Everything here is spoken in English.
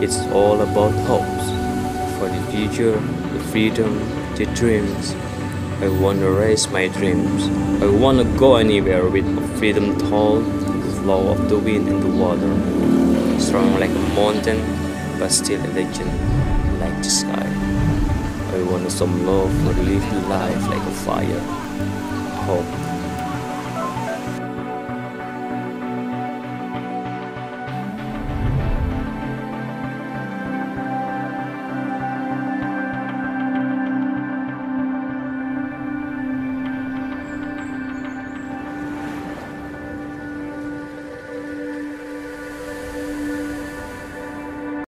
It's all about hopes for the future, the freedom, the dreams. I wanna raise my dreams. I wanna go anywhere with freedom tall, the flow of the wind and the water. Strong like a mountain, but still a legend like the sky. I want some love for living life like a fire. Hope